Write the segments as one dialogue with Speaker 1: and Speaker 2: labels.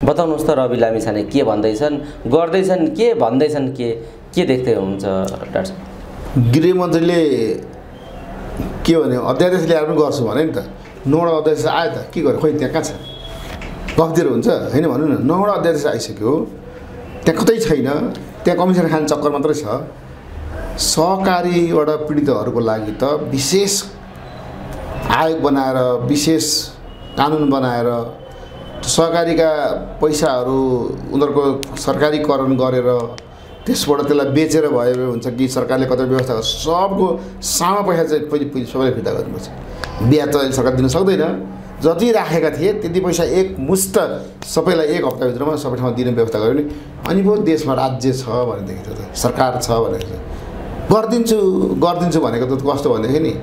Speaker 1: बताउनुहोस् त रवि लामिछाने के भन्दैछन् गर्दैछन् के भन्दैछन् के देख्दै हुनुहुन्छ डाक्टर साहब?
Speaker 2: गृहमन्त्रीले के भन्यो अध्यादेश ल्याएर पनि गर्छु भने नि त 9वटा अध्यादेश आयो त के गर्यो खोइ त्यहाँ कहाँ छ गफतिर हुन्छ होइन भन्नु न 9वटा अध्यादेश आइसक्यो त्यहाँ कतै छैन त्यहाँ कमिसन खाने चक्कर मात्रै छ सहकारीबाट पीडितहरूको लागि त विशेष आयोग बनाएर विशेष कानुन बनाएर सहकारीका पैसाहरू उनीहरूको सरकारीकरण गरेर त्यसबाट त्यसलाई बेचेर भयो हुन्छ कि सरकारले कतै व्यवस्था गर्छ सबको सानो पैसा चाहिँ पहिले सबैले फिर्ता गर्नुपर्छ ब्याज त सरकार दिन सक्दैन जति राखेका थिए त्यति पैसा एक मुष्ट सबैलाई एक हप्ताभित्रमा सबै ठाउँमा दिने व्यवस्था गर्यो भने अनि पो देशमा राज्य छ भनेदेखि त सरकार छ भनेको गरिदिन्छु भनेको त कस्तो भनेदेखि नि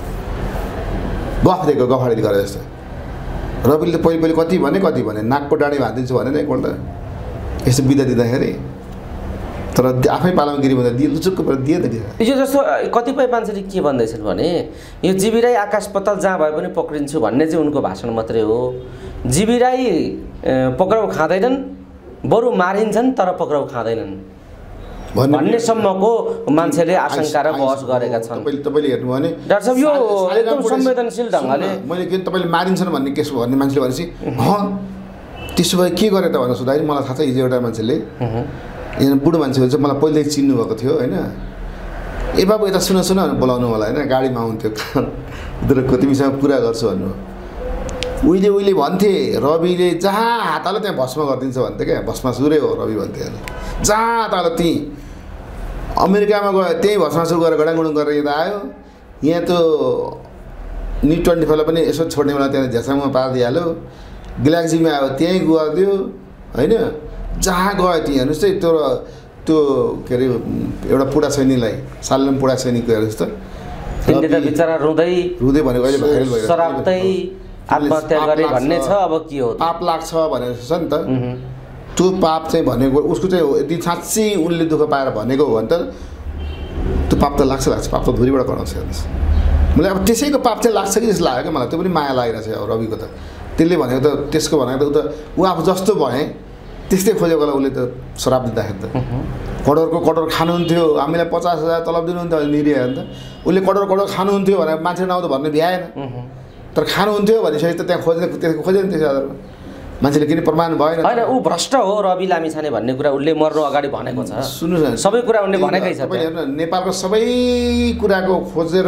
Speaker 2: गफ दिएको गफाडी गरे जस्तो रविले त पहिले कति भने नाकको डाँडी भाँदिन्छु भने नि एकपल्ट यस्तो बिदा दिँदाखेरि तर आफै पालामा गिरी दिए लुचुक्क दिए त
Speaker 1: यो जस्तो कतिपय मान्छेले के भन्दैछन् भने यो जीवी राई आकाश पताल जहाँ भए पनि पक्रिन्छु भन्ने चाहिँ उनको भाषण मात्रै हो जीवी राई पक्राउ खाँदैनन् बरु मारिन्छन् तर पक्राउ खाँदैनन् भन्ने सम्मको मान्छेले आशंका र बहस गरेका छन्
Speaker 2: तपाईले हेर्नु भने
Speaker 1: डाक्टर साहब यो एकदम संवेदनशील ढङ्गले
Speaker 2: मैले किन तपाईले मारिन्छन् भन्ने केस भन्ने मान्छेले भनेपछि त्यसो भए के गरे त भनेर सोध्दाखेरि मलाई थाहा छ हिजो एउटा मान्छेले यहाँ बुढो मान्छेहरू चाहिँ मलाई पहिल्यै चिन्नु भएको थियो होइन ए बाबु यता सुन बोलाउनु मलाई होइन गाडीमा आउँथ्यो उनीहरूको तिमीसँग कुरा गर्छु भन्नु उहिले भन्थे रविले जहाँ हात हाल्यो त्यहाँ भस्म गरिदिन्छ भन्थ्यो क्या भस्मासुरै हो रवि भन्थे जहाँ हात हाल्यो त्यहीँ अमेरिकामा गयो त्यहीँ भस्मासुर गरेर गडाङगुडुङ गरेर यता आयो यहाँ त Ni25लाई पनि यसो छोड्ने बेला त्यहाँ झ्यासाङमा पारिदिइहाल्यो ग्यालेक्सीमा आयो त्यहीँ गरिदियो होइन जहाँ गयो त्यहीँ हेर्नुहोस् है त्यो के अरे एउटा पुडा सैनिकलाई सालम पुडा सैनिक गएर जस्तो
Speaker 1: बिचरा रुँदै
Speaker 2: भनेको अहिले भाइरल भयो
Speaker 1: शराबतै आत्महत्या गरे भन्ने छ अब के हो
Speaker 2: पाप लाग्छ भनेर छ नि त त्यो पाप चाहिँ भनेको उसको चाहिँ यदि साँच्चै उनले दुःख पाएर भनेको हो भने त त्यो पाप त लाग्छ पाप त धुरीबाट कराउँछ हेर्नुहोस् मलाई अब त्यसैको पाप चाहिँ लाग्छ कि जस्तो लाग्यो क्या मलाई त्यो पनि माया लागिरहेको छ अब रविको त त्यसले भनेको त त्यसको भनेको त ऊ आफू जस्तो भए त्यस्तै खोजेकोलाई उसले त श्राप दिँदाखेरि त करोड खानुहुन्थ्यो हामीलाई 50,000 तलब दिनुहुन्थ्यो निरीह अन्त उसले करोड खानुहुन्थ्यो भनेर मान्छे नआउँदा भन्ने भ्याएन तर खानुहुन्थ्यो भनेपछि त त्यहाँ खोजेन त्यसै आधारमा मान्छेले किन प्रमाण भएन
Speaker 1: होइन ऊ भ्रष्ट हो रवि लामिछाने भन्ने कुरा उसले मर्नु अगाडि भनेको छ
Speaker 2: सुन्नुहोस्
Speaker 1: सबै कुरा उनले भनेकै छ
Speaker 2: हेर्नु नेपालको सबै कुराको खोजेर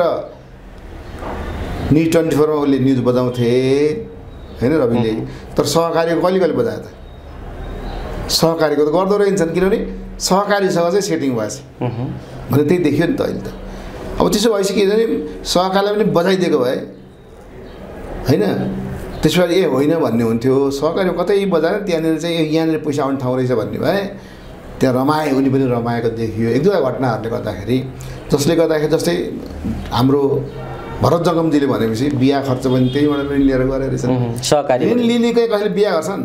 Speaker 2: Ni24मा उसले न्युज बजाउँथे होइन रविले तर सहकारीको कहिले बजायो त सहकारीको त गर्दो रहन्छन् किनभने सहकारीसँग चाहिँ सेटिङ भएछ भने त्यही देखियो नि त अहिले त अब त्यसो भएपछि के भने सहकारीलाई पनि बजाइदिएको भए होइन त्यसो भए होइन भन्ने हुन्थ्यो सहकारी कतै बजाएर त्यहाँनिर चाहिँ यहाँनिर पैसा आउने ठाउँ रहेछ भन्ने भए त्यहाँ रमाए उनी पनि रमाएको देखियो एक दुईवटा घटनाहरूले गर्दाखेरि जसले गर्दाखेरि जस्तै हाम्रो भरत जगमजीले भनेपछि बिहा खर्च पनि त्यहीबाट ऋण लिएर गरेर रहेछन्
Speaker 1: सहकारी
Speaker 2: ऋण लिनेकै कसैले बिहा गर्छन्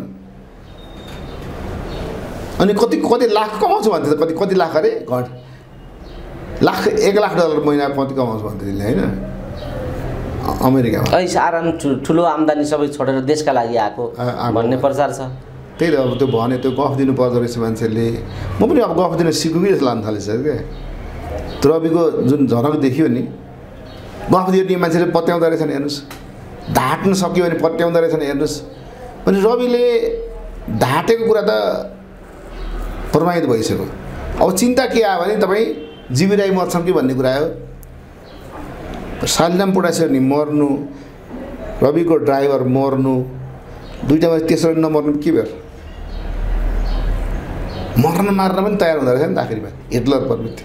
Speaker 2: अनि कति लाख कमाउँछ भन्थे कति लाख अरे लाख $1 लाख महिना कति कमाउँछ भन्थे त्यसले होइन अमेरिकामा
Speaker 1: आराम ठुलो आम्दानी सबै छोडेर देशका लागि आएको भन्ने प्रचार छ
Speaker 2: त्यही त अब त्यो भने त्यो गफ दिनु पर्दो रहेछ मान्छेले म पनि अब गफ दिन सिक्नु कि जस्तो लाग्न थालिसक्यो क्या तर रविको जुन झलक देखियो नि गफ दिने मान्छेले पत्याउँदो रहेछन् हेर्नुहोस् ढाँट्न सक्यो भने पत्याउँदो रहेछन् हेर्नुहोस् अनि रविले ढाँटेको कुरा त प्रमाणित भइसक्यो अब चिन्ता के आयो भने तपाईँ जीवी राई मर्छन् कि भन्ने कुरा हो सालिनाम पुडासेर नि मर्नु रविको ड्राइभर मर्नु दुईटामा तेस्रो नमर्नु के भयो मर्न मार्न पनि तयार हुँदो रहेछ नि त आखिरमा हिटलर प्रवृत्ति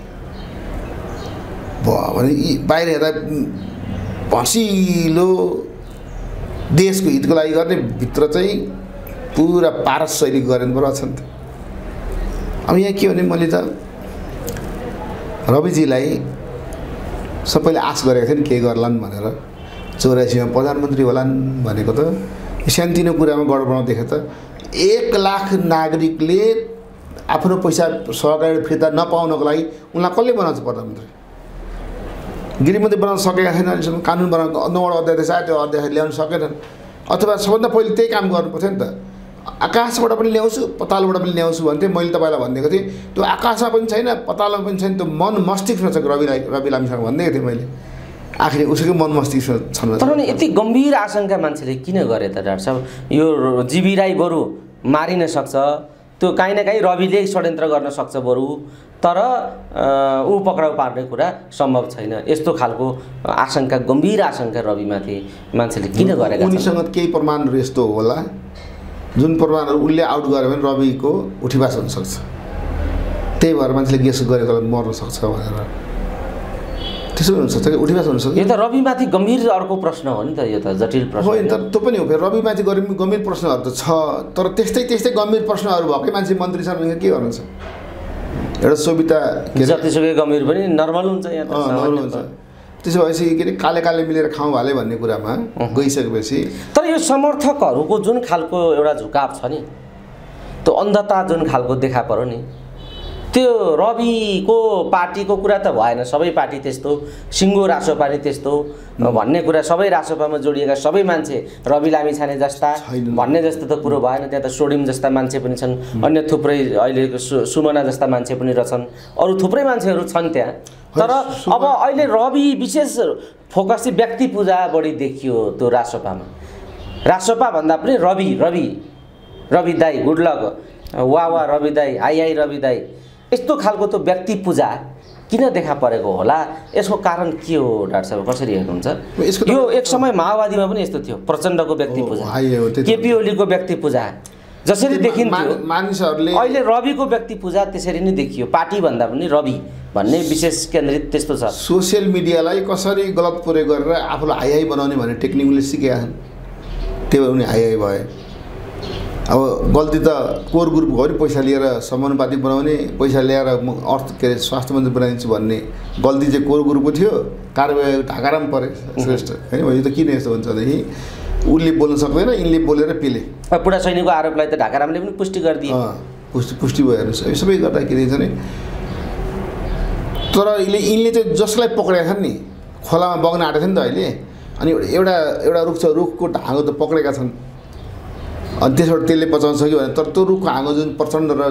Speaker 2: भयो भने बाहिर हेर्दा भसिलो देशको हितको लागि गर्ने भित्र चाहिँ पुरा पारस शैली गरेर पो रहेछ नि त अब यहाँ के भने मैले त रविजीलाई सबैले आश गरेको थिएँ नि के गर्लान् भनेर 84मा प्रधानमन्त्री होलान् भनेको त सानोतिनो कुरामा गडबड देखे त 1 लाख नागरिकले आफ्नो पैसा सहकारी फिर्ता नपाउनको लागि उनलाई कसले बनाउँछ प्रधानमन्त्री गृहमन्त्री बनाउन सकेका छैन अहिलेसम्म कानुन बनाउन 9वटा अध्यादेश आयो त्यो अध्यादेश ल्याउन सकेनन् अथवा सबभन्दा पहिले त्यही काम गर्नुपर्थ्यो नि त आकाशबाट पनि ल्याउँछु पतालबाट पनि ल्याउँछु भन्थेँ। मैले तपाईँलाई भनिदिएको थिएँ त्यो आकाशमा पनि छैन पतालमा पनि छैन, त्यो मन मस्तिष्कमा छ रवि लामिछाने भनिदिएको थिएँ मैले। आखिर उसैको मन मस्तिष्क छन्।
Speaker 1: तर नि यति गम्भीर आशंका मान्छेले किन गरे त डाक्टर साहब? यो जीवी राई बरु मारिन सक्छ, त्यो काहीँ न काहीँ रविले षड्यन्त्र गर्न सक्छ बरु, तर ऊ पक्राउ पार्ने कुरा सम्भव छैन। यस्तो खालको आशंका, गम्भीर आशंका रविमाथि मान्छेले किन गरेका छन्?
Speaker 2: उनीसँग केही प्रमाणहरू यस्तो होला जुन प्रमाणहरू उसले आउट गर्यो भने रविको उठिवास हुनसक्छ, त्यही भएर मान्छेले गेस गरेको मर्न सक्छ भनेर। त्यसो हुनसक्छ कि उठिवास हुनसक्छ।
Speaker 1: यो त रविमाथि गम्भीर अर्को प्रश्न हो नि त, यो त जटिल प्रश्न
Speaker 2: हो नि त। त्यो पनि हो, फेरि रविमाथि गम्भीर प्रश्नहरू त छ, तर त्यस्तै गम्भीर प्रश्नहरू भएकै मान्छे मन्त्री छन् भने के गर्नुहुन्छ? एउटा सोभिता
Speaker 1: जतिसुकै गम्भीर पनि नर्मल हुन्छ यहाँ त,
Speaker 2: नर्मल हुन्छ। त्यसो भएपछि के अरे काले मिलेर खाउँ भाले भन्ने कुरामा गइसकेपछि।
Speaker 1: तर यो समर्थकहरूको जुन खालको एउटा झुकाव छ नि, त्यो अन्धता जुन खालको देखा पर्यो नि, त्यो रविको पार्टीको कुरा त भएन। सबै पार्टी त्यस्तो, सिङ्गो रासोपा नि त्यस्तो भन्ने कुरा, सबै रासोपामा जोडिएका सबै मान्छे रवि लामिछाने जस्ता भन्ने जस्तो त कुरो भएन। त्यहाँ त सोडिम जस्ता मान्छे पनि छन्, अन्य थुप्रै अहिलेको सुमना जस्ता मान्छे पनि रहेछन्, अरू थुप्रै मान्छेहरू छन् त्यहाँ। तर अब अहिले रवि विशेष फोकस चाहिँ व्यक्ति पूजा बढी देखियो त्यो रासोपामा। रासोपा भन्दा पनि रवि दाई, गुड लक, वाह रवि दाई, हाई रवि दाई, यस्तो खालको त्यो व्यक्ति पूजा किन देखा परेको होला? यसको कारण के हो डाक्टर साहब, कसरी हेर्नुहुन्छ? यो एक समय माओवादीमा पनि यस्तो थियो, प्रचण्डको व्यक्ति पूजा, केपी ओलीको व्यक्ति पूजा जसरी देखिन्थ्यो,
Speaker 2: मानिसहरूले
Speaker 1: अहिले रविको व्यक्ति पूजा त्यसरी नै देखियो। पार्टी भन्दा पनि रवि भन्ने विशेष केन्द्रित त्यस्तो छ।
Speaker 2: सोसियल मिडियालाई कसरी गलत प्रयोग गरेर आफूलाई हाई बनाउने भन्ने टेक्निक उनले सिकेका छन्, त्यही भएर उनी हाई भए। अब गल्ती त कोर ग्रुपको हो नि, पैसा लिएर समानुपातिक बनाउने, पैसा ल्याएर अर्थ के अरे स्वास्थ्य मन्त्री बनाइदिन्छु भन्ने गल्ती चाहिँ कोर ग्रुपको थियो। कारबाही ढाकाराम परे श्रेष्ठ होइन। यो त किन यस्तो हुन्छ भनेदेखि उसले बोल्न सक्दैन, यिनले बोलेर पेले।
Speaker 1: पुरा सैनिकको आरोपलाई त ढाकारामले पनि पुष्टि गरिदिए।
Speaker 2: पुष्टि भयो हेर्नुहोस्, सबै गर्दा के रहेछ नि। तर यिनले चाहिँ जसलाई पक्रेका छन् नि, खोलामा बग्न आँटेको थियो नि त अहिले, अनि एउटा रुखको ढाँगो त पक्रेका छन्, अनि त्यसबाट त्यसले बचाउन सक्यो भने। तर त्यो रुखको हाँगो जुन प्रचण्ड र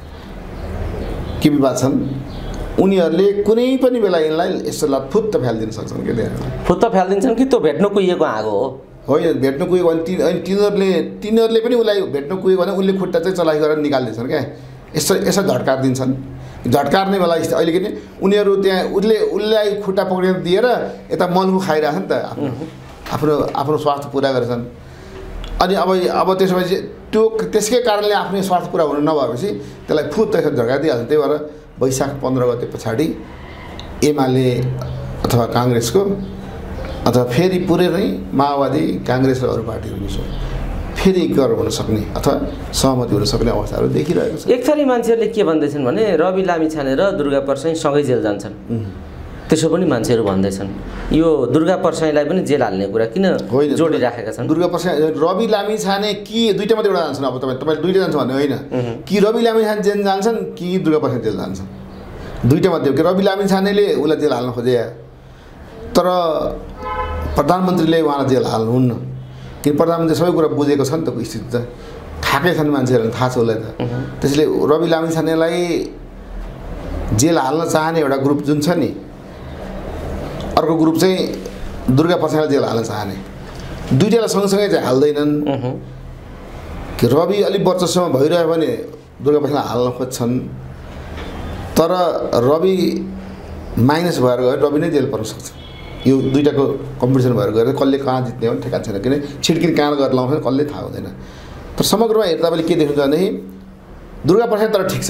Speaker 2: के विवाद छन्, उनीहरूले कुनै पनि बेला यिनलाई यस्तो फुत्त फ्यालिदिन सक्छन्। के
Speaker 1: फुत्त फ्यालिदिन्छन् कि त्यो भेट्नु कुहिएको हाँगो हो?
Speaker 2: होइन, भेट्नु कुहेको भने तिनीहरूले पनि उसलाई भेट्नु कुहेको भने उसले खुट्टा चाहिँ चलाइ गरेर निकालिदिन्छन् क्या। यसो झट्कार दिन्छन्। झट्कार्ने बेला अहिले के उनीहरू त्यहाँ उसलाई खुट्टा पक्रेर दिएर यता मलको खाइरहेछ नि त, आफ्नो स्वार्थ पुरा गरेछन्। अनि अब त्यसपछि त्यो त्यसकै कारणले आफ्नो स्वार्थ पुरा हुनु नभएपछि त्यसलाई फुत त्यसरी झर्काइदिइहाल्छ। त्यही भएर वैशाख 15 गते पछाडि एमाले अथवा काङ्ग्रेसको अथवा फेरि पुरै नै माओवादी, काङ्ग्रेस र अरू पार्टीहरू फेरि एकीकरण हुन सक्ने अथवा सहमति हुन सक्ने अवस्थाहरू देखिरहेको छ।
Speaker 1: एक थरी मान्छेहरूले के भन्दैछन् भने रवि लामिछाने र दुर्गा परसाई सँगै जेल जान्छन्, त्यसो पनि मान्छेहरू भन्दैछन्। यो दुर्गा परसाईलाई पनि जेल हाल्ने कुरा किन जोडिराखेका छन्?
Speaker 2: दुर्गा परसाई रवि लामिछाने कि दुईटा मात्रै एउटा जान्छन्? अब तपाईँ दुईटा जान्छ भन्ने होइन कि रवि लामिछाने जेल जान्छन् कि दुर्गा परसाई जेल जान्छन्, दुईटा मात्रै हो। कि रवि लामिछानेले उसलाई जेल हाल्न खोजे, तर प्रधानमन्त्रीले उहाँलाई जेल हाल्नुहुन्न, किन प्रधानमन्त्री सबै कुरा बुझेको छ नि त, स्थिति त खाएकै छन् मान्छेहरू, थाहा छ उसलाई त। त्यसैले रवि लामिछानेलाई जेल हाल्न चाहने एउटा ग्रुप जुन छ नि, अर्को ग्रुप चाहिँ दुर्गा परसाईलाई जेल हाल्न चाहने, दुईटालाई सँगसँगै चाहिँ हाल्दैनन्। कि रवि अलिक वर्चस्वमा भइरह्यो भने दुर्गा परसाईलाई हाल्न खोज्छन्, तर रवि माइनस भएर गयो रवि नै जेल पर्न सक्छ। यो दुईटाको कम्पिटिसन भएर गएर कसले कहाँ जित्ने हो भने ठेगान छैन, किन छिड्किन कहाँ गरेर लाउँछ कसले थाहा हुँदैन। तर समग्रमा हेर्दा तपाईँले के देख्नुहुन्छ भनेदेखि दुर्गा परसाई तर ठिक छ,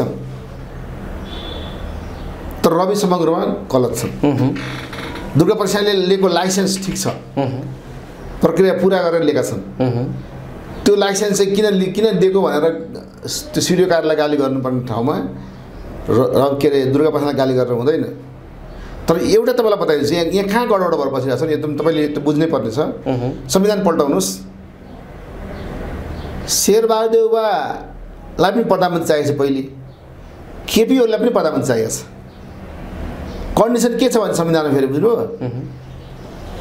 Speaker 2: तर रवि समग्रमा गलत छ। दुर्गा परसाईले लिएको लाइसेन्स ठिक छ, प्रक्रिया पुरा गरेर लिएका छन्। त्यो लाइसेन्स चाहिँ किन दिएको भनेर त्यो सिडिओ कार्यालयलाई गाली गर्नुपर्ने ठाउँमा के अरे दुर्गा परसाईलाई गाली गरेर हुँदैन। तर एउटा तपाईँलाई बताइदिन्छु, यहाँ कहाँ गडबड भएर बसिरहेको छ नि, एकदम तपाईँले त्यो बुझ्नै पर्ने छ। संविधान पल्टाउनुहोस्, शेरबहादुर देउवालाई पनि प्रधानमन्त्री चाहिएको छ, पहिले केपी ओलीलाई पनि प्रधानमन्त्री चाहिएको छ। कन्डिसन के छ भने संविधानमा फेरि बुझ्नुभयो,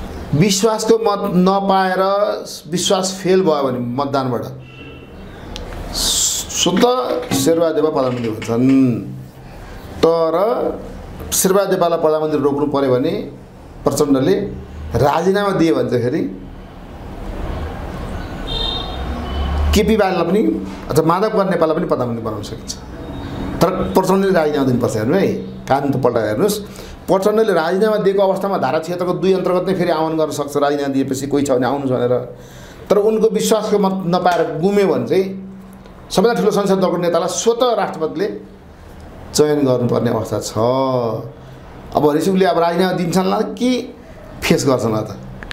Speaker 2: विश्वासको मत नपाएर विश्वास फेल भयो भने मतदानबाट स्वत शेरबहादेव प्रधानमन्त्री हुन्छन्। तर शेरबहादेवलाई प्रधानमन्त्री रोक्नु पर्यो भने प्रचण्डले राजीनामा दिए भने चाहिँ फेरि केपी बाललाई पनि अथवा माधव कुमार नेपाललाई पनि प्रधानमन्त्री बनाउन सकिन्छ। तर प्रचण्डले राजीनामा दिनुपर्छ। हेर्नु है, कानुन त पल्टाएर हेर्नुहोस्। प्रचण्डले राजीनामा दिएको अवस्थामा धारा 76 को 2 अन्तर्गत नै फेरि आह्वान गर्न सक्छ राजीनामा दिएपछि कोही छ भने आउनुहोस् भनेर। तर उनको विश्वासको मत नपाएर गुम्यो भने चाहिँ सबैभन्दा ठुलो संसद दलको नेतालाई स्वतः राष्ट्रपतिले चयन गर्नुपर्ने अवस्था छ। अब भनेपछि उसले अब राजीनामा दिन्छन् होला कि फेस गर्छन् होला त?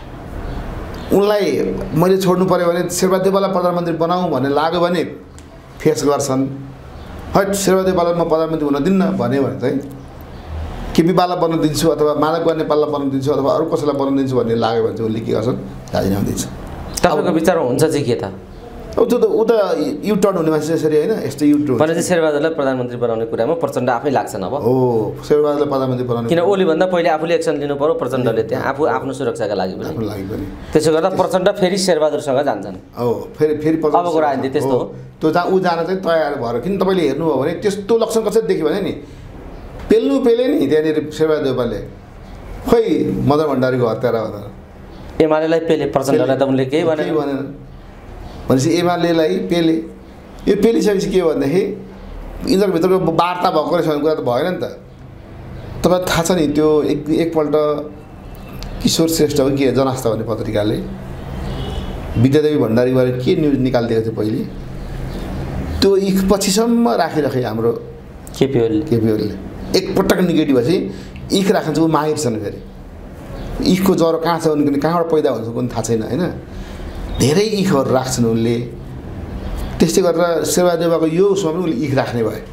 Speaker 2: उनलाई मैले छोड्नु पर्यो भने शेरबहादेवलाई प्रधानमन्त्री बनाऊँ भन्ने लाग्यो भने फेस गर्छन्। हट, शेरबहादेवलाई म प्रधानमन्त्री हुन दिन्न भन्यो भने चाहिँ केपी बाललाई बन्न दिन्छु अथवा माधव कुमार नेपाललाई बन्न दिन्छु अथवा अरू कसैलाई बन्न दिन्छु भन्ने लाग्यो भने चाहिँ उनले के गर्छन्? राजीनामा दिन्छ।
Speaker 1: तपाईँको विचारमा हुन्छ चाहिँ के त?
Speaker 2: ऊ त युटर्न हुने मान्छे यसरी होइन, यस्तो युटर्न
Speaker 1: भने चाहिँ शेरबहादुरलाई प्रधानमन्त्री बनाउने कुरामा प्रचण्ड आफै लाग्छन्। अब
Speaker 2: हो, शेरबहादुरलाई प्रधानमन्त्री बनाउने
Speaker 1: किन ओलीभन्दा पहिले आफूले एक्सन लिनु पर्यो प्रचण्डले त्यहाँ आफ्नो सुरक्षाका लागि पनि। त्यसो गर्दा प्रचण्ड फेरि शेरबहादुरसँग जान्छन्।
Speaker 2: हो, फेरि
Speaker 1: अबको राजनीति त्यस्तो हो।
Speaker 2: त्यो ऊ जान चाहिँ तयार भएर किन तपाईँले हेर्नुभयो भने त्यस्तो लक्षण कसरी देख्यो भने नि पेले नि त्यहाँनिर शेरबहादेवले खोइ मदन भण्डारीको हत्यारा भनेर
Speaker 1: एमालेलाई पेले, प्रचण्डलाई त उनले केही भनेन।
Speaker 2: भनेपछि एमालेलाई पेले, यो पेलिसकेपछि के भनेदेखि यिनीहरूको भित्रको वार्ता भएको रहेछ भने कुरा त भएन नि त। तपाईँलाई थाहा छ नि त्यो एकपल्ट किशोर श्रेष्ठ हो के जनआस्था भन्ने पत्रिकाले विद्यादेवी भण्डारीबारे के न्युज निकालिदिएको थियो पहिले, त्यो इख पछिसम्म राखिराखे हाम्रो
Speaker 1: केपी ओलीले
Speaker 2: एकपटक नेगेटिभ भएपछि इख राख्न चाहिँ ऊ माहिर छन्। फेरि इखको ज्वरो कहाँ छ भने कहाँबाट पैदा हुन्छ पनि थाहा छैन होइन, धेरै इखहरू राख्छन् उनले। त्यस्तै गरेर शेरबहादेवको यो उसमा पनि उसले इख राख्ने भयो।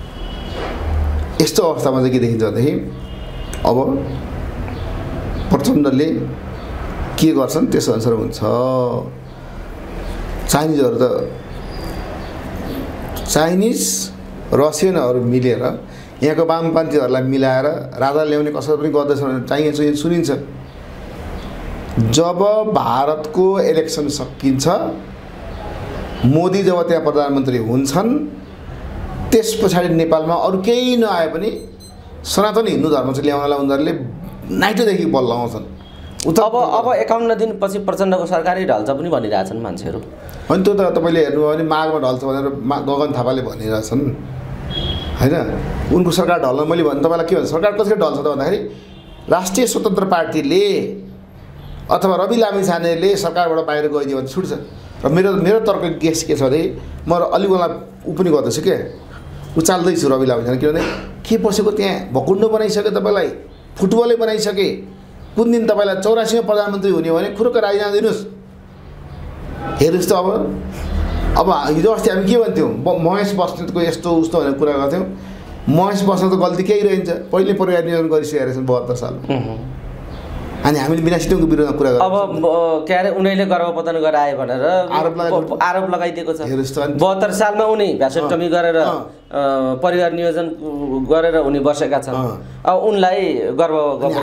Speaker 2: यस्तो अवस्थामा चाहिँ के देखिन्छ भनेदेखि अब प्रचण्डले के गर्छन् त्यस अनुसार हुन्छ। चाइनिज रसियनहरू मिलेर यहाँको वामपन्थीहरूलाई मिलाएर राजा ल्याउने कसरी पनि गर्दैछ भने चाहिँ सुनिन्छ। जब भारतको इलेक्सन सकिन्छ, मोदी जब त्यहाँ प्रधानमन्त्री हुन्छन्, त्यस पछाडि नेपालमा अरू केही नआए पनि सनातन हिन्दू धर्म चाहिँ ल्याउनलाई उनीहरूले नाइटोदेखि बल लगाउँछन्।
Speaker 1: अब 51 दिनपछि प्रचण्डको सरकारै ढल्छ पनि भनिरहेछन् मान्छेहरू।
Speaker 2: अनि त्यो त तपाईँले हेर्नुभयो भने माघमा ढल्छ भनेर गगन थापाले भनिरहेछन् होइन। उनको सरकार ढल्न मैले भने तपाईँलाई के भन्छ, सरकार कसरी ढल्छ त भन्दाखेरि राष्ट्रिय स्वतन्त्र पार्टीले अथवा रवि लामिछानेले सरकारबाट बाहिर गइदियो भने छुट्छ। र मेरो तर्क गेस के छ भने म अलिक उहाँलाई ऊ पनि गर्दैछु क्या, उचाल्दैछु रवि लामिछाने। किनभने के बसेको त्यहाँ भकुण्डो बनाइसके, तपाईँलाई फुटबलै बनाइसके। कुन दिन तपाईँलाई 84मा प्रधानमन्त्री हुने हो भने खुरुक्क राजीनामा दिनुहोस्। हेर्नुहोस् त अब हिजो अस्ति हामी के भन्थ्यौँ, महेश बस्नेतको यस्तो उस्तो भनेर कुरा गर्थ्यौँ। महेश बस्नेत त गल्ती केही रहन्छ, पहिले परिवार नियोजन गरिसकेका रहेछन् 72 सालमा। अनि हामीले बिना सिटमको विरोधमा कुरा गर्छौँ।
Speaker 1: अब के अरे उनीहरूले गर्भपतन गराए भनेर आरोप लगाइदिएको छ। 72 सालमा उनी भ्यासेक्टमी गरेर परिवार नियोजन गरेर उनी बसेका छन्। अब उनलाई गर्भ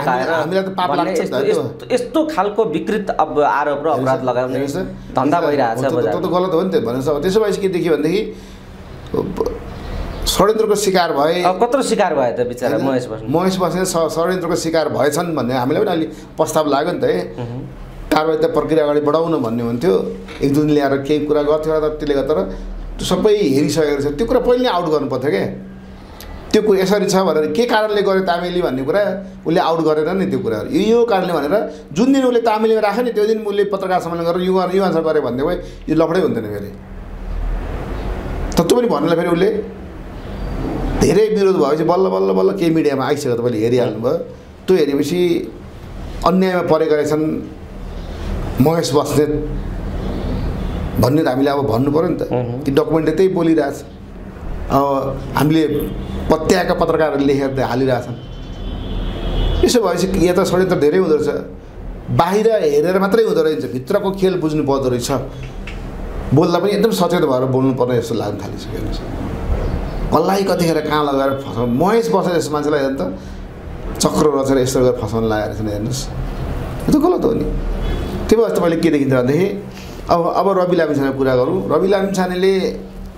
Speaker 1: यस्तो खालको विकृत अब आरोप र अपराध लगाउने धन्दा भइरहेछ।
Speaker 2: त गलत हो नि त भनेर त्यसो भएपछि के देखियो भनेदेखि षड्यन्त्रको शिकार भए।
Speaker 1: कत्रो शिकार भयो त बिचरा
Speaker 2: महेश बस्नेत षड्यन्त्रको शिकार भएछन् भन्ने हामीलाई पनि अलि प्रस्ताव लाग्यो नि त। कारबाही त प्रक्रिया अगाडि बढाउन भन्ने हुन्थ्यो, एक दुई दिन ल्याएर केही कुरा गर्थ्यो र त्यसले गर्दा त्यो सबै हेरिसकेको छ। त्यो कुरा पहिले आउट गर्नु पर्थ्यो क्या, त्यो कुरा यसरी छ भनेर के कारणले गर्यो तामेली भन्ने कुरा उसले आउट गरेर नि त्यो कुराहरू यो कारणले भनेर जुन दिन उसले तामेलीमा राख्यो नि त्यो दिन उसले पत्रकार सम्मेलन गरेर यो आन्सर गरे भन्ने भए यो लफडै हुन्थेन। फेरि तत्त्व पनि भन्नुलाई फेरि उसले धेरै विरोध भएपछि बल्ल बल्ल बल्ल केही मिडियामा आइसक्यो, तपाईँले हेरिहाल्नुभयो। त्यो हेरेपछि अन्यायमा परेका रहेछन् महेश बस्नेत भन्ने त हामीले अब भन्नु पऱ्यो नि त, कि डकुमेन्टले त्यही बोलिरहेछ। अब हामीले पत्याएका पत्रकारहरूले लेखेर हालिरहेछन्। यसो भएपछि यहाँ त षड्यन्त्र धेरै हुँदो रहेछ, बाहिर हेरेर मात्रै हुँदो रहेछ, भित्रको खेल बुझ्नु पर्दो रहेछ। बोल्दा पनि एकदम सचेत भएर बोल्नुपर्ने जस्तो लाग्न थालिसक्यो। कसलाई कतिखेर कहाँ लगाएर फसाउनु, महेश बसेर यस्तो मान्छेलाई हेर्नु त चक्र रचेर यस्तो गरेर फसाउनु लागेको रहेछ हेर्नुहोस्, यो त गलत हो नि। त्यो भएर तपाईँले के देखिन्छ भनेदेखि अब रवि लामिछानेको कुरा गरौँ। रवि लामिछानेले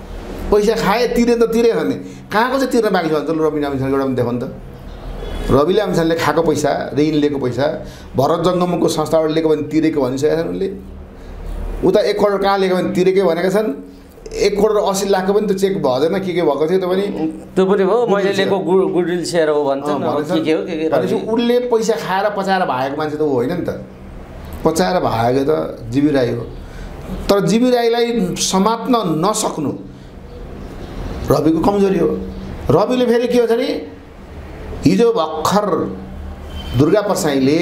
Speaker 2: पैसा खाए तिरे त तिरे भने कहाँको चाहिँ तिर्न बाँकी छ भने रवि लामिछाने एउटा पनि देखो नि त रवि लामिछानेले खाएको पैसा ऋण लिएको पैसा भरत जङ्गमको संस्थाबाट लिएको भने तिरेको भनिसकेका छन् उनले उता 1 करोड कहाँ लिएको भने तिरेकै भनेका छन् 1 करोड 80 लाखको पनि त चेक भएन के भएको थियो त्यो पनि
Speaker 1: हो मैले लिएको गुडविल सेयर हो भन्छन्
Speaker 2: भनेपछि उसले पैसा खाएर पचाएर भागेको मान्छे त ऊ होइन नि त पचाएर भागेको त जीवी राई हो तर जीवी राईलाई समात्न नसक्नु रविको कमजोरी हो रविले फेरि के हो भने हिजो भर्खर दुर्गा प्रसाईले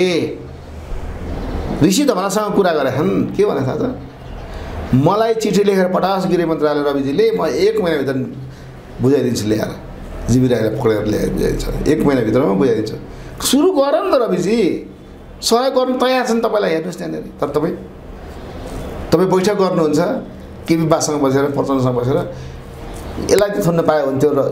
Speaker 2: ऋषि धमलासँग कुरा गरेछन् के भने थाहा छ मलाई चिठी लेखेर पठाओस् गृह मन्त्रालय रविजीले म 1 महिनाभित्र बुझाइदिन्छु ल्याएर जीवी राईलाई पक्रेर ल्याएर बुझाइदिन्छ 1 महिनाभित्रमा बुझाइदिन्छु सुरु गर नि त रविजी सहयोग गर्नु तयार छ नि तपाईँलाई हेर्नुहोस् त्यहाँनिर तर तपाईँ बैठक गर्नुहुन्छ केपी बासँग बसेर प्रचण्डसँग बसेर यसलाई त थुन्न पायो हुन्थ्यो र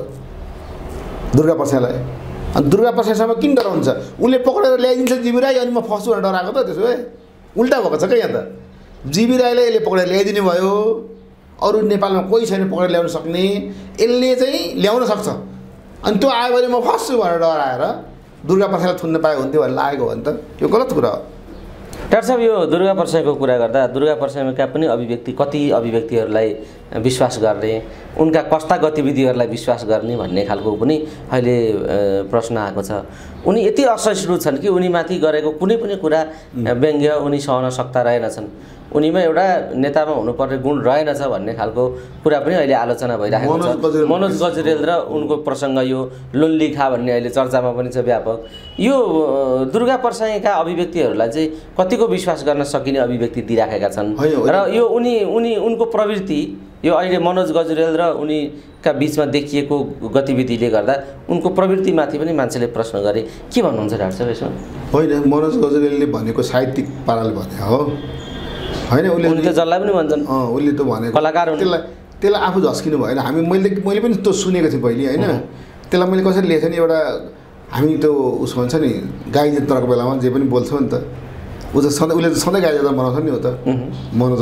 Speaker 2: दुर्गा प्रसाईलाई अनि दुर्गा प्रसाईसँग किन डराउँछ उसले पक्रेर ल्याइदिन्छ जीवी राई अनि म फस्छु भनेर डराएको त त्यसो भए उल्टा भएको छ क्या यहाँ त जीवी राईलाई यसले पक्रेर ल्याइदिने भयो अरू नेपालमा कोही छैन पक्रेर ल्याउन सक्ने यसले चाहिँ ल्याउन सक्छ अनि त्यो आयो भने म फस्छु भनेर डराएर दुर्गा प्रसाईलाई थुन्न पायो हुन्थ्यो भनेर लागेको हो नि त यो गलत कुरा हो
Speaker 1: डाक्टर साहब यो दुर्गा प्रसाईको कुरा गर्दा दुर्गा प्रसाईका पनि कति अभिव्यक्तिहरूलाई विश्वास गर्ने उनका कस्ता गतिविधिहरूलाई विश्वास गर्ने भन्ने खालको पनि अहिले प्रश्न आएको छ उनी यति असहिष्णु छन् कि उनीमाथि गरेको कुनै पनि कुरा व्यङ्ग्य उनी सहन सक्ता रहेनछन् उनीमा एउटा नेतामा हुनुपर्ने गुण रहेनछ भन्ने खालको कुरा पनि अहिले आलोचना भइरहेको छ मनोज गजरेल र उनको प्रसङ्ग यो लोन्ली खा भन्ने अहिले चर्चामा पनि छ व्यापक यो दुर्गा प्रसाईका अभिव्यक्तिहरूलाई चाहिँ कतिको विश्वास गर्न सकिने अभिव्यक्ति दिइराखेका छन् र यो उनको प्रवृत्ति यो अहिले मनोज गजरेल र उनीका बीचमा देखिएको गतिविधिले गर्दा उनको प्रवृत्तिमाथि पनि मान्छेले प्रश्न गरे के भन्नुहुन्छ डाक्टर साहब यसमा
Speaker 2: होइन मनोज गजरेलले भनेको साहित्यिक पाराले भने हो होइन
Speaker 1: उसले जसलाई पनि भन्छन्
Speaker 2: उसले त भनेको
Speaker 1: कलाकार
Speaker 2: त्यसलाई आफू झस्किनु भएन मैले पनि त्यो सुनेको थिएँ पहिले होइन त्यसलाई मैले कसरी लेखेँ नि एउटा हामी त्यो उसको भन्छ नि गाई जात्राको बेलामा जे पनि बोल्छौँ नि त उसले सधैँ गाई जात्रा बनाउँछ नि हो त मनोज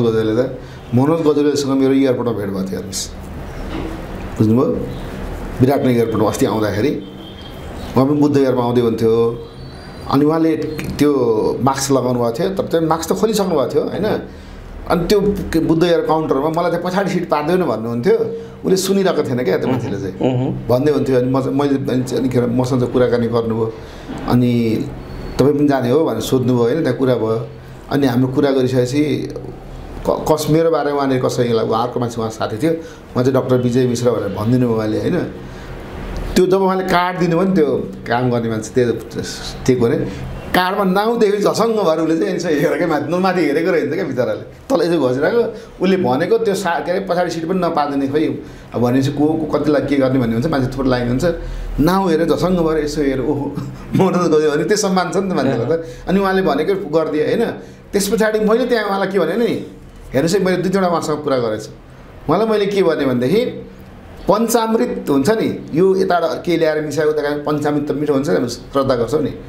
Speaker 2: गजरेलसँग मेरो एयरपोर्टमा भेट भएको थियो हेर्नुहोस् बुझ्नुभयो विराटनगर एयरपोर्टमा अस्ति आउँदाखेरि उहाँ पनि बुद्ध एयरमा आउँदै हुन्थ्यो अनि उहाँले त्यो मास्क लगाउनु भएको थियो तर त्यो मास्क त खोलिसक्नु भएको थियो होइन अनि त्यो बुद्ध एयर काउन्टरमा मलाई चाहिँ पछाडि सिट पार्दैन भन्नुहुन्थ्यो उसले सुनिरहेको थिएन क्या त्यो मान्छेले चाहिँ भन्दै हुन्थ्यो अनि मैले अनिखेर मसँग चाहिँ कुराकानी गर्नुभयो अनि तपाईँ पनि जाने हो भनेर सोध्नुभयो होइन त्यहाँ कुरा भयो अनि हाम्रो कुरा गरिसकेपछि मेरो बारेमा उहाँले कसैलाई अर्को मान्छे उहाँ साथी थियो उहाँ चाहिँ डाक्टर विजय मिश्र भनेर भनिदिनु भयो उहाँले होइन त्यो जब उहाँले कार्ड दिनुभयो नि त्यो काम गर्ने मान्छे त्यो ठिक भने कार्डमा नाउँ देखेपछि झसङ्ग भएर उसले चाहिँ यसो हेरेकै माथि हेरेको रहेछ क्या बिचराले तल यसो घोसिरहेको उसले भनेको त्यो के अरे पछाडि सिट पनि नपादिने खोइ अब भनेपछि को कतिलाई के गर्ने भन्ने हुन्छ मान्छे थोरै लाइन हुन्छ नाउँ हेरेर झसङ्ग भएर यसो हेर ओहो मनोज गयो भने त्यो सम्मान छ नि त मान्छेलाई त अनि उहाँले भनेको गरिदिएँ होइन त्यस पछाडि मैले त्यहाँ उहाँलाई के भने नि हेर्नुहोस् है मैले 2-3वटा उहाँसँग कुरा गरेको छु उहाँलाई मैले के भने भनेदेखि पञ्चामृत हुन्छ नि यो यता के ल्याएर मिसायो उता पञ्चामृत त मिठो हुन्छ नि श्रद्धा गर्छौँ नि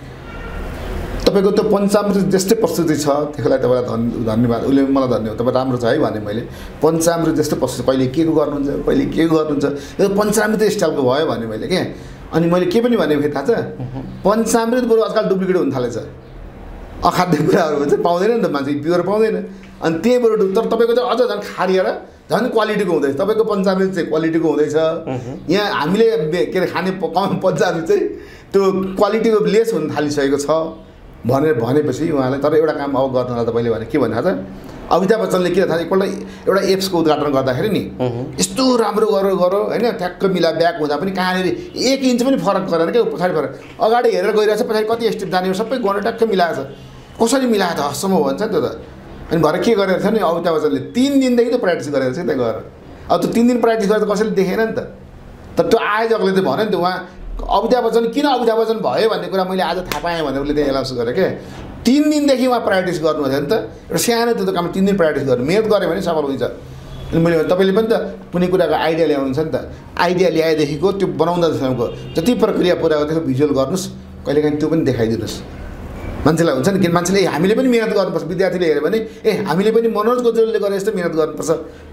Speaker 2: तपाईँको त्यो पञ्चामृत जस्तै प्रस्तुति छ त्यसको लागि तपाईँलाई धन्यवाद उसले मलाई धन्यवाद तपाईँ राम्रो छ है भने मैले पञ्चामृत जस्तो प्रस्तुति कहिले के को गर्नुहुन्छ कहिले के गर्नुहुन्छ यो पञ्चामृत स्टाइलको भयो भने मैले क्या अनि मैले के पनि भने फेरि थाहा छ पञ्चामृत बरु आजकल डुप्लिकेट हुन थालेछ अखाद्य कुराहरू चाहिँ पाउँदैन नि त मान्छे प्योर पाउँदैन अनि त्यही बरु तर तपाईँको चाहिँ अझ झन् खारिएर झन् क्वालिटीको हुँदैछ तपाईँको पञ्चामृत चाहिँ क्वालिटीको हुँदैछ यहाँ हामीले के अरे खाने पञ्चामृत चाहिँ त्यो क्वालिटीको लेस हुन थालिसकेको छ भनेर भनेपछि उहाँलाई तर एउटा काम अब गर्नलाई तपाईँले भने के भन्नु थाहा छ अमिताभ बच्चनले के थाहा एकपल्ट एउटा एप्सको उद्घाटन गर्दाखेरि नि यस्तो राम्रो गर होइन ठ्याक्क मिला ब्याक हुँदा पनि कहाँनिर 1 इन्च पनि फरक गरेर क्या पछाडि फरक अगाडि हेरेर गइरहेछ पछाडि कति स्टेप जाने सबै गर्न ट्याक्क मिलाएको छ कसरी मिलाएको त हस्सम्म भन्छ नि त्यो त अनि भरे के गरेको थियो नि अमिताभ बच्चनले 3 दिनदेखि त प्र्याक्टिस गरेको छ त्यहाँ गएर अब त्यो 3 दिन प्र्याक्टिस गरेर त कसैले देखेन नि त त्यो आयोजकले चाहिँ भन्यो नि त उहाँ अमिताभ बच्चन किन अमिताभ बच्चन भयो भन्ने कुरा मैले आज थाहा पाएँ भनेर उसले त्यहाँ एनाउन्स गरेँ क्या 3 दिनदेखि उहाँ प्र्याक्टिस गर्नुभयो नि त एउटा सानो त्यो काम 3 दिन प्र्याक्टिस गर्नु मेहनत गऱ्यो भने सफल हुन्छ अनि मैले तपाईँले पनि त कुनै कुराको आइडिया ल्याउनुहुन्छ नि त आइडिया ल्याएदेखिको त्यो बनाउँदासम्मको जति प्रक्रिया पुरा गर्दैछ भिजुअल गर्नुहोस् कहिलेकाहीँ त्यो पनि देखाइदिनुहोस् मान्छेलाई हुन्छ नि किन मान्छेले हामीले पनि मिहिनेत गर्नुपर्छ विद्यार्थीले हेऱ्यो भने ए हामीले पनि मनोज गजरेलले गरे जस्तो मिहिनेत गर्नुपर्छ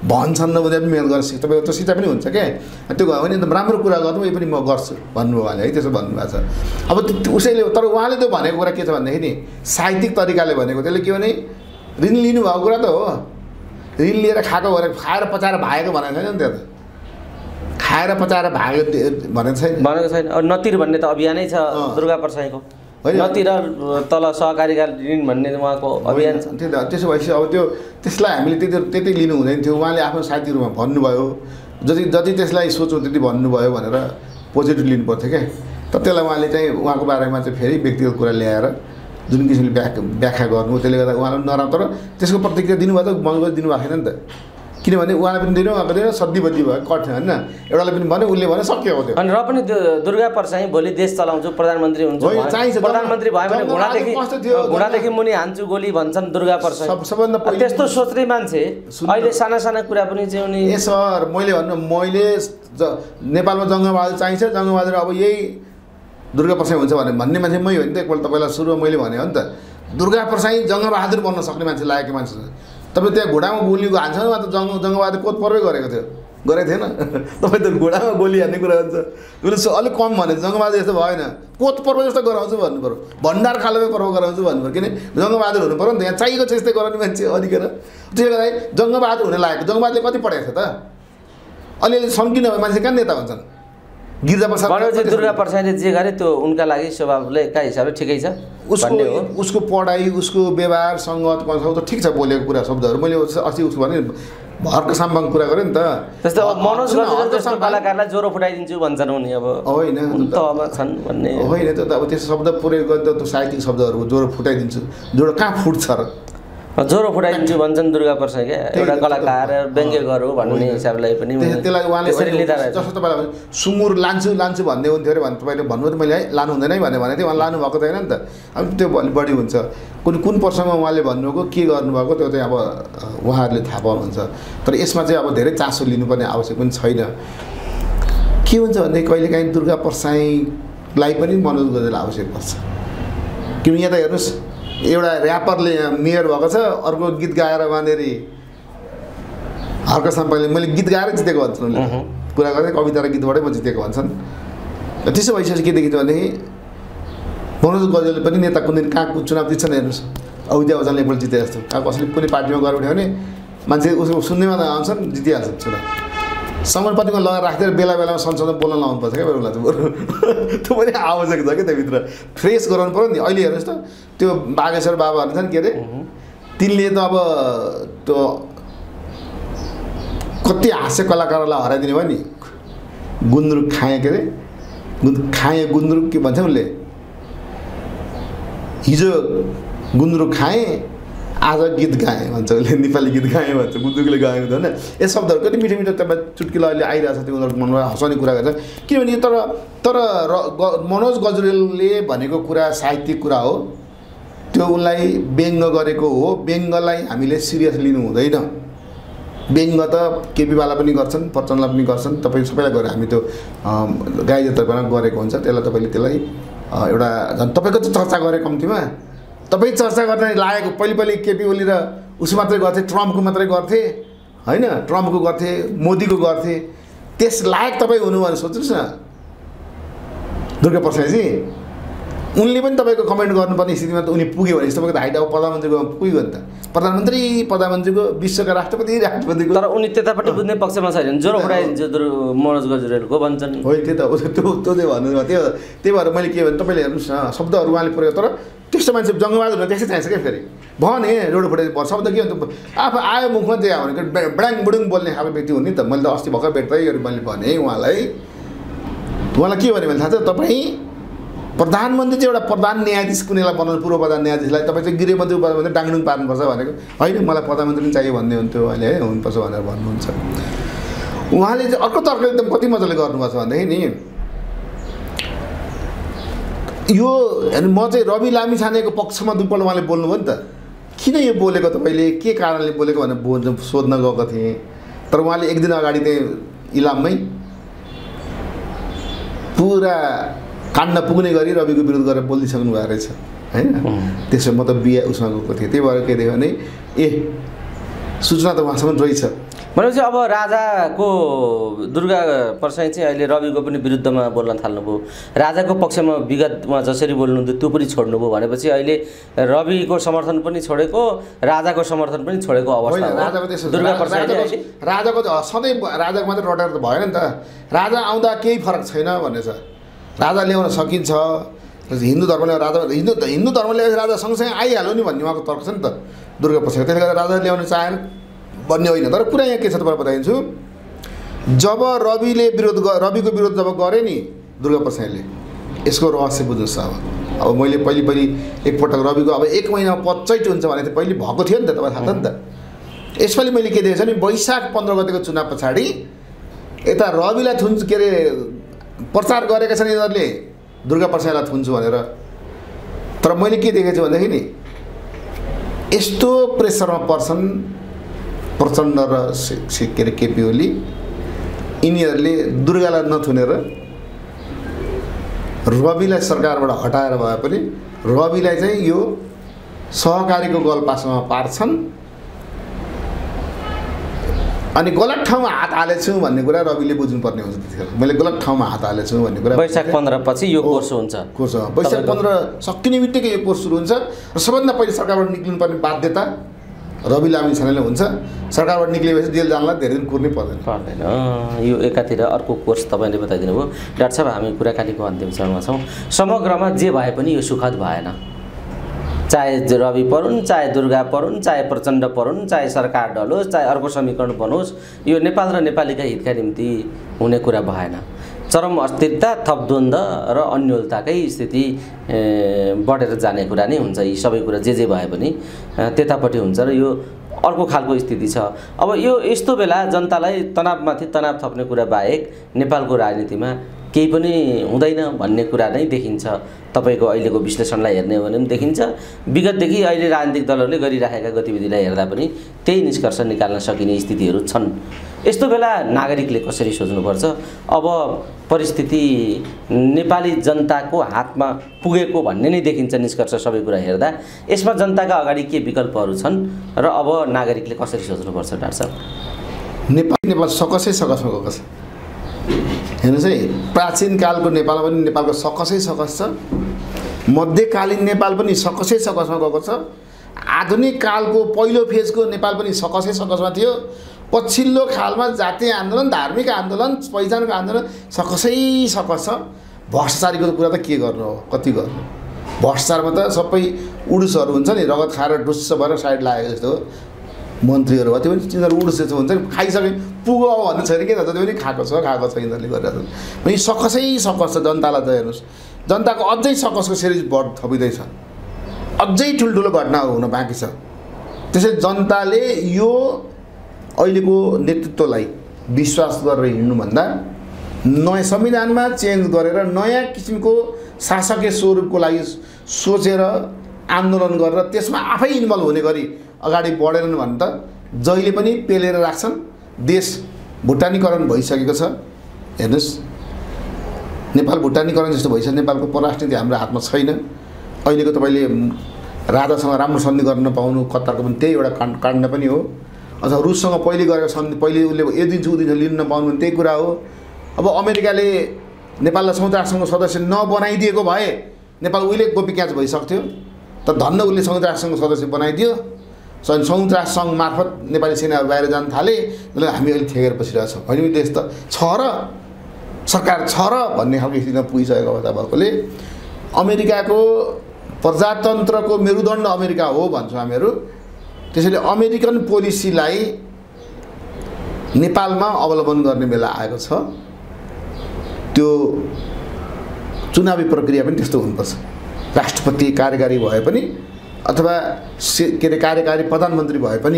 Speaker 2: भन्छन् नभए पनि मेल गरेर तपाईँको त सिधा पनि हुन्छ क्या त्यो भयो भने राम्रो कुरा गर्नु यो पनि म गर्छु भन्नुभयो उहाँले है त्यसो भन्नुभएको छ अब उसैले तर उहाँले त्यो भनेको कुरा के छ भनेदेखि नि साहित्यिक तरिकाले भनेको त्यसले के भने ऋण लिनुभएको कुरा त हो ऋण लिएर खाएको भनेर खाएर पचाएर भागेको भनेको छैन नि त्यो त खाएर पचाएर भागेको भनेको छैन
Speaker 1: नतिर भन्ने त अभियानै छ दुर्गा प्रसाईको नतिर तल सहकारीका ऋण भन्ने उहाँको अभियान छ
Speaker 2: त्यसो भएपछि अब त्यसलाई हामीले त्यति लिनु हुँदैन थियो उहाँले आफ्नो साहित्यिक रूपमा भन्नुभयो जति त्यसलाई सोचौँ त्यति भन्नुभयो भनेर पोजिटिभ लिनु पर्थ्यो क्या तर त्यसलाई उहाँले चाहिँ उहाँको बारेमा चाहिँ फेरि व्यक्तिगत कुरा ल्याएर जुन किसिमले व्याख्या गर्नु त्यसले गर्दा उहाँलाई नराम्रो तर त्यसको प्रतिक्रिया दिनुभयो त महँगो दिनुभएको छैन नि त किनभने उहाँले पनि दिनु उहाँको दिनु सद्धिबद्धी भयो कट होइन एउटाले पनि भन्यो उसले भन्यो सक्यो हो त्यो
Speaker 1: अनि र पनि दुर्गा प्रसाई भोलि देश चलाउँछु प्रधानमन्त्री हुन्छु प्रधानमन्त्री भयो भने घुँडादेखि मुनि हान्छु गोली भन्छन् दुर्गा प्रसाई
Speaker 2: सबभन्दा
Speaker 1: त्यस्तो सोच्ने मान्छे अहिले साना साना कुरा पनि चाहिँ उनी
Speaker 2: ए सर मैले नेपालमा जङ्गबहादुर चाहिन्छ जङ्गबहादुर अब यही दुर्गा प्रसाई हुन्छ भन्ने मान्छे मै हो नि त एकपल्ट तपाईँलाई सुरुमा मैले भने हो नि त दुर्गा प्रसाई जङ्गबहादुर बन्न सक्ने मान्छे लागेको मान्छे तपाईँ त्यहाँ घुँडामा गोलीको हान्छ उहाँ त जङ्गबहादुर कोत पर्वै गरेको थिएन तपाईँ त घुँडामा गोली हान्ने कुरा हुन्छ उसले अलिक कम भने जङ्गबहादुर यस्तो भएन कोत पर्व जस्तो गराउँछु भन्नु पऱ्यो भण्डार खालमै पर्व गराउँछु भन्नु पऱ्यो किन जङ्गबहादुर हुनु पऱ्यो नि त यहाँ चाहिएको छ यस्तै गराउने मान्छे अलिकन त्यसले गर्दा जङ्गबहादुर हुन लागेको जङ्गबहादुरले कति पढाएको छ त अलिअलि सम्किन भए मान्छे कहाँ नेता हुन्छन्
Speaker 1: गिरिजाप्रसाद दुर्गा प्रसादले जे गरे त्यो उनका लागि स्वभावले का हिसाबले ठिकै छ
Speaker 2: उसको पढाइ उसको व्यवहार सङ्गत कन्सौ त ठिक छ बोलेको कुरा शब्दहरू मैले अस्ति उसको भने भरको साम्बाङ कुरा गरेँ नि त
Speaker 1: त्यस्तो मनोज गजरेल जस्तो कलाकारलाई ज्वरो फुटाइदिन्छु भन्छन् उनी अब
Speaker 2: होइन
Speaker 1: तहमा छन् भन्ने
Speaker 2: होइन त्यो त अब त्यस्तो शब्द प्रयोग गर्दा त्यो साहित्यिक शब्दहरू ज्वरो फुटाइदिन्छु ज्वरो कहाँ फुट्छ र
Speaker 1: ज्वरो फुटाइदिन्छु भन्छन् दुर्गा प्रसाई क्या एउटा कलाकार व्यङ्ग्यगर हो भन्ने हिसाबले पनि
Speaker 2: त्यसलाई उहाँले जस्तो तपाईँलाई सुँगुर लान्छु भन्ने हुन्थ्यो अरे भने तपाईँले भन्नुभयो मैले है लानु हुँदैन है भनेको थिएँ उहाँ लानु भएको त होइन नि त अब त्यो बढी हुन्छ कुन प्रसङ्गमा उहाँले भन्नुभएको के गर्नुभएको त्यो चाहिँ अब उहाँहरूले थाहा पाउनुहुन्छ तर यसमा चाहिँ अब धेरै चासो लिनुपर्ने आवश्यक पनि छैन के हुन्छ भने कहिलेकाहीँ दुर्गा प्रसाईलाई पनि मनोज गजरेल आवश्यक पर्छ किनभने यहाँ त हेर्नुहोस् एउटा ऱ्यापरले मेयर भएको छ अर्को गीत गाएर उहाँनिर हर्क साम्पाङले मैले गीत गाएर जितेको भन्छन् उनले कुरा गर्दै कविता र गीतबाटै म जितेको भन्छन् त्यसो भइसकेपछि के देखिन्छ भनेदेखि मनोज गजरेलले पनि नेता कुन दिन कहाँ चुनाव जित्छ न हेर्नुहोस् अविद्या ओझालले एकपल्ट जिते जस्तो कहाँ कसैले कुनै पार्टीमा गएर उठ्यो भने मान्छे उसको सुन्नेमा त आउँछन् जितिहाल्छन् चुनाव समानुपातिमा लगाएर राख्दै बेला बेलामा संसदमा बोल्न लाउनुपर्छ क्या उसलाई चाहिँ बरु त्यो पनि आवश्यक छ क्या त्यहाँभित्र फ्रेस गराउनु पऱ्यो नि अहिले हेर्नुहोस् त त्यो बागेश्वर बाबाहरू छन् के अरे तिनले त अब त्यो कति हास्य कलाकारलाई हराइदिने भयो नि गुन्द्रुक खाएँ के अरे गुन्द्रुक के भन्छ उसले हिजो गुन्द्रुक खाएँ आज गीत गाएँ भन्छ उसले नेपाली गीत गाएँ भन्छ गुन्द्रुकले गाएको त होइन यस शब्दहरू कति मिठो मिठो तपाईँ चुट्किला अहिले आइरहेको छ त्यो उनीहरूको मनमा हँसाउने कुरा गर्छ किनभने तर मनोज गजरेलले भनेको कुरा साहित्यिक कुरा हो त्यो उनलाई व्यङ्ग गरेको हो व्यङ्गलाई हामीले सिरियस लिनु हुँदैन व्यङ्ग त केपीवाला पनि गर्छन् प्रचण्डला पनि गर्छन् तपाईँ सबैलाई गरेर हामी त्यो गाई तर्फमा गरेको हुन्छ त्यसलाई एउटा झन् तपाईँको चाहिँ चर्चा गरे कम्तीमा तपाईँ चर्चा गर्न लागेको पहिले केपी ओली र उसो मात्रै गर्थे ट्रम्पको मात्रै गर्थे होइन ट्रम्पको गर्थे मोदीको गर्थे त्यस लायक तपाईँ हुनु भनेर सोच्नुहोस् न दुर्गा प्रसाईजी उनले पनि तपाईँको कमेन्ट गर्नुपर्ने स्थितिमा त उनी पुग्यो भने तपाईँको हाइट अब प्रधानमन्त्रीको पुग्यो नि त प्रधानमन्त्रीको विश्वका राष्ट्रपतिको
Speaker 1: तर उनी त्यतापट्टि बुझ्ने पक्षमा छैन ज्वरो फुटाइदिन्छ मनोज गजरेलको भन्छन्
Speaker 2: होइन त्यो त त्यो चाहिँ भन्नु त्यही भएर मैले के भने तपाईँले हेर्नुहोस् न शब्दहरू उहाँले प्रयोग तर त्यस्तो मान्छे जङ्गबहादुर त्यस्तै चाहिन्छ क्या फेरि भने रोड फुटाइ शब्द के हुन्छ आफू आयो मुखमा त्यहाँ भनेको ब्याङ बुडुङ बोल्ने खालको व्यक्ति हुने नि त मैले त अस्ति भर्खर भेट्दै मैले भने उहाँलाई के भने थाहा छ तपाईँ प्रधानमन्त्री चाहिँ एउटा प्रधान न्यायाधीश कुनैलाई बनाउनु पूर्व प्रधान न्यायाधीशलाई तपाईँ चाहिँ गृहमन्त्री उपमन्त्री डाङडुङ पार्नुपर्छ भनेको होइन मलाई प्रधानमन्त्री पनि चाहियो भन्ने हुन्थ्यो अहिले है हुनुपर्छ भनेर भन्नुहुन्छ उहाँले चाहिँ अर्को तर्क एकदम कति मजाले गर्नुपर्छ भनेदेखि नि यो म चाहिँ रवि लामिछानेको पक्षमा दुईपल्ट उहाँले बोल्नुभयो नि त किन यो बोलेको तपाईँले के कारणले बोलेको भनेर सोध्न गएको थिएँ तर उहाँले एक दिन अगाडि चाहिँ इलाममै पुरा काण्ड पुग्ने गरी रविको विरोध गरेर बोलिसक्नु भएको रहेछ होइन त्यसो म त बिहा उसमा गएको थिएँ त्यही भएर के थियो भने सूचना त उहाँसम्म रहेछ
Speaker 1: भनेपछि अब राजाको दुर्गा प्रसाई चाहिँ अहिले रविको पनि विरुद्धमा बोल्न थाल्नुभयो, राजाको पक्षमा विगतमा जसरी बोल्नुहुन्थ्यो त्यो पनि छोड्नुभयो भनेपछि अहिले रविको समर्थन पनि छोडेको, राजाको समर्थन पनि छोडेको अवस्था हो। दुर्गा प्रसाईले
Speaker 2: राजाको सधैँ राजाको मात्रै रटेर त भएन नि त, राजा आउँदा केही फरक छैन भन्ने छ। राजा ल्याउन सकिन्छ, हिन्दू धर्मले हिन्दू धर्मले राजा सँगसँगै आइहाल्यो नि भन्ने उहाँको तर्क छ नि त दुर्गा प्रसाई। त्यसले गर्दा राजा ल्याउन चाहेन भन्ने होइन। तर कुरा यहाँ के छ तपाईँलाई बताइदिन्छु, जब रविको विरोध जब गरे नि दुर्गा प्रसाईले, यसको रहस्य बुझ्नुहोस्। अब मैले पहिले एकपटक रविको अब 1 महिना पच्चैट हुन्छ भने त पहिले भएको थियो नि त, तपाईँलाई थाहा छ नि त। यसपालि मैले के देखेको छु नि, वैशाख 15 गतिको चुनाव पछाडि यता रविलाई थुन्छु के अरे प्रचार गरेका छन् यिनीहरूले दुर्गा प्रसाईलाई थुन्छु भनेर। तर मैले के देखेको छु भनेदेखि नि, यस्तो प्रेसरमा पर्छन् प्रचण्ड र के अरे केपी ओली, यिनीहरूले दुर्गालाई नथुनेर रविलाई सरकारबाट हटाएर भए पनि रविलाई चाहिँ यो सहकारीको गलपासमा पार्छन्। अनि गलत ठाउँमा हात हालेछु भन्ने कुरा रविले बुझ्नुपर्ने हुन्छ। त्यतिखेर मैले गलत ठाउँमा हात हालेछु भन्ने कुरा
Speaker 1: वैशाख 15 पछि यो कोर्स हुन्छ।
Speaker 2: वैशाख 15 सकिने बित्तिकै यो कोर्स सुरु हुन्छ र सबभन्दा पहिले सरकारबाट निक्लिनुपर्ने बाध्यता रवि लामी छानेले हुन्छ। सरकारबाट निक्लिएपछि जेल जानलाई धेरै दिन कुर्नै पर्दैन।
Speaker 1: यो एकातिर अर्को कोर्स तपाईँले बताइदिनु भयो। डाक्टर साहब, हामी कुराकानीको अन्तिम चरणमा छौँ। समग्रमा जे भए पनि यो सुखद भएन, चाहे रवि परुन्, चाहे दुर्गा परुन्, चाहे प्रचण्ड परुन्, चाहे सरकार डलोस्, चाहे अर्को समीकरण बनोस्, यो नेपाल र नेपालीका हितका निम्ति हुने कुरा भएन। चरम अस्थिरता, थप द्वन्द्व र अन्योलताकै स्थिति बढेर जाने कुरा नै हुन्छ। यी सबै कुरा जे भए पनि त्यतापट्टि हुन्छ र यो अर्को खालको स्थिति छ। अब यो यस्तो बेला जनतालाई तनावमाथि तनाव थप्ने कुरा बाहेक नेपालको राजनीतिमा केही पनि हुँदैन भन्ने कुरा नै देखिन्छ। तपाईँको अहिलेको विश्लेषणलाई हेर्ने हो भने पनि देखिन्छ। विगतदेखि अहिले राजनीतिक दलहरूले गरिराखेका गतिविधिलाई हेर्दा पनि त्यही निष्कर्ष निकाल्न सकिने स्थितिहरू छन्। यस्तो बेला नागरिकले कसरी सोच्नुपर्छ? अब परिस्थिति नेपाली जनताको हातमा पुगेको भन्ने नै देखिन्छ निष्कर्ष सबै कुरा हेर्दा। यसमा जनताका अगाडि के विकल्पहरू छन् र अब नागरिकले कसरी सोच्नुपर्छ डाक्टर साहब?
Speaker 2: नेपाल सकसै सकसमा गएको छ। हेर्नुहोस् है, प्राचीन कालको नेपालमा पनि नेपालको सकसै सकस छ, मध्यकालीन नेपाल पनि सकसै सकसमा गएको छ, आधुनिक कालको पहिलो फेजको नेपाल पनि सकसै सकसमा थियो, पछिल्लो खालमा जातीय आन्दोलन, धार्मिक आन्दोलन, पहिचानको आन्दोलन सकसै सकस छ। भ्रष्टाचारीको कुरा त के गर्नु हो, कति गर्नु? भ्रष्टाचारमा त सबै उडुसहरू हुन्छ नि, रगत खाएर डुस्स भएर साइड लागेको जस्तो मन्त्रीहरू भयो, त्यो पनि तिनीहरू उडुस जस्तो हुन्छ नि, खाइसके पुगो अब भन्नु छैन कि जति पनि खाएको छ यिनीहरूले गरेर। अनि सकसै सकस छ। जनतालाई त हेर्नुहोस्, जनताको अझै सकसको सिरिज थपिँदैछ, अझै ठुल्ठुलो घटनाहरू हुन बाँकी छ। त्यसैले जनताले यो अहिलेको नेतृत्वलाई विश्वास गरेर हिँड्नुभन्दा नयाँ संविधानमा चेन्ज गरेर नयाँ किसिमको शासकीय स्वरूपको लागि सोचेर आन्दोलन गरेर त्यसमा आफै इन्भल्भ हुने गरी अगाडि बढेनन् भने त जहिले पनि पेलेर राख्छन्। देश भुटानीकरण भइसकेको छ। हेर्नुहोस्, नेपाल भुटानीकरण जस्तो भइसक्यो। नेपालको परराष्ट्र नीति हाम्रो हातमा छैन। अहिलेको तपाईँले राजासँग राम्रो सन्धि गर्न नपाउनु कतारको पनि त्यही एउटा काण्ड पनि हो। अथवा रुससँग पहिले गरेको सन्धि पहिले उसले यो दिन्छु ऊ दिन्छ लिन नपाउनु पनि त्यही कुरा हो। अब अमेरिकाले नेपाललाई संयुक्त राष्ट्रसङ्घको सदस्य नबनाइदिएको भए नेपाल उहिले गोपी क्याच भइसक्थ्यो। त धन्न उसले संयुक्त राष्ट्रसङ्घको सदस्य बनाइदियो। संयुक्त राष्ट्रसङ्घ मार्फत नेपाली सेनाहरू बाहिर जान थाले। जसले हामी अहिले थेगेर बसिरहेको छौँ। होइन देश त छ र सरकार छ र भन्ने खालको स्थितिमा पुगिसकेको अवस्था भएकोले अमेरिकाको प्रजातन्त्रको मेरुदण्ड अमेरिका हो भन्छौँ हामीहरू। त्यसैले अमेरिकन पोलिसीलाई नेपालमा अवलम्बन गर्ने बेला आएको छ। त्यो चुनावी प्रक्रिया पनि त्यस्तो हुनुपर्छ। राष्ट्रपति कार्यकारी भए पनि अथवा के अरे कार्यकारी प्रधानमन्त्री भए पनि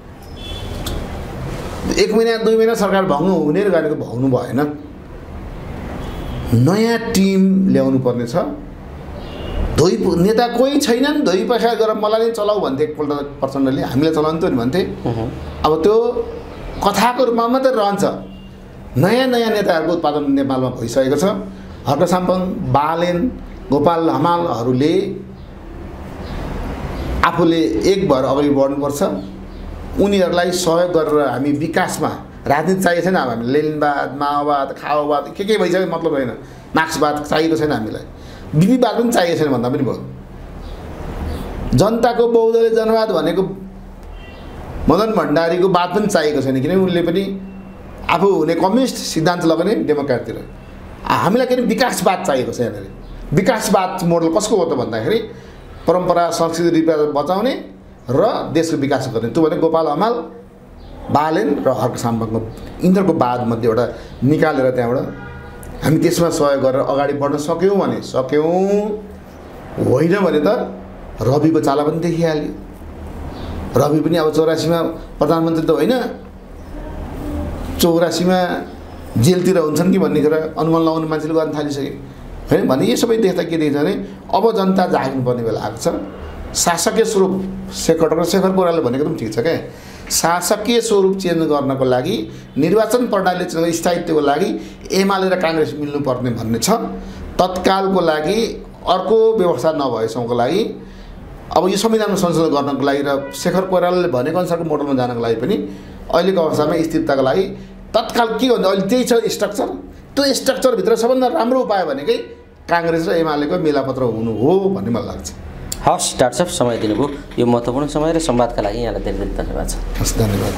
Speaker 2: 1 महिना 2 महिना सरकार भङ्ग हुने र गरेको भग्नु भएन। नयाँ टिम ल्याउनु पर्ने छ। नेता कोही छैनन्, धोइ पैसा गरेर मलाई नै चलाऊ भन्थे एकपल्ट प्रचण्डले। हामीलाई चलाउनु त नि भन्थे। अब त्यो कथाको रूपमा मात्रै रहन्छ। नयाँ नयाँ नेताहरूको उत्पादन नेपालमा भइसकेको छ। हर्क साम्पङ, बालेन, गोपाल हमालहरूले आफूले एक भएर अगाडि बढ्नुपर्छ उनीहरूलाई सहयोग गरेर हामी विकासमा राजनीति चाहिएको छैन। अब हामी लेनिनवाद, माओवाद, खाओवाद के भइसक्यो मतलब होइन। मार्क्सवाद चाहिएको छैन हामीलाई, विधिवाद पनि चाहिएको छैन भन्दा पनि भयो। जनताको बहुदलीय जनवाद भनेको मदन भण्डारीको बात पनि चाहिएको छैन, किनभने उनले पनि आफू हुने कम्युनिस्ट सिद्धान्त लगाउने डेमोक्रेटतिर। हामीलाई किन विकासवाद चाहिएको छ यहाँनिर। विकासवाद मोडल कसको हो त भन्दाखेरि परम्परा संस्कृति रिवाज बचाउने र देशको विकास गर्ने। त्यो भने गोपाल हमाल, बालेन र हर्क साम्बाङको यिनीहरूको वादमध्ये एउटा निकालेर त्यहाँबाट हामी त्यसमा सहयोग गरेर अगाडि बढ्न सक्यौँ भने सक्यौँ, होइन भने त रविको चाला पनि देखिहाल्यो। रवि पनि अब 84मा प्रधानमन्त्री त होइन, 84मा जेलतिर हुन्छन् कि भन्ने कुरा अनुमान लगाउने मान्छेले गर्न थालिसके होइन। भने यो सबै देख्दा के देख्छ भने अब जनता जाग्नुपर्ने बेला आएको छ। शासकीय स्वरूप शेखर कोइरालाले भनेको पनि ठिक छ क्या। शासकीय स्वरूप चेन्ज गर्नको लागि निर्वाचन प्रणाली स्थायित्वको लागि एमाले र काङ्ग्रेस मिल्नुपर्ने भन्ने छ। तत्कालको लागि अर्को व्यवस्था नभएसम्मको लागि अब यो संविधानमा संशोधन गर्नको लागि र शेखर कोइरालाले भनेको अनुसारको मोडलमा जानको लागि पनि अहिलेको अवस्थामा स्थिरताको लागि तत्काल के भन्छ अहिले त्यही छ स्ट्रक्चर। त्यो स्ट्रक्चरभित्र सबभन्दा राम्रो उपाय भनेकै काङ्ग्रेस र एमालेको मेलापत्र हुनु हो भन्ने मलाई लाग्छ।
Speaker 1: हस् डाक्टर साहब, समय दिनुभयो, यो महत्त्वपूर्ण समय र संवादका लागि यहाँलाई धेरै धेरै धन्यवाद छ।
Speaker 2: हस्, धन्यवाद।